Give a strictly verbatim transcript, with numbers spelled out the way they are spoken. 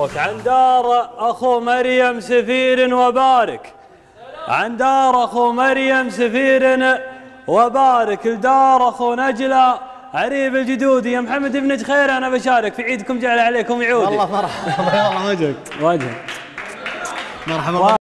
مبروك عن دار اخو مريم سفير وبارك، عن دار اخو مريم سفير وبارك، لدار اخو نجله عريب الجدودي. يا محمد بن خير انا بشارك في عيدكم، جعل عليكم يعودي. والله فرح والله وجهك وجهك مرحبا.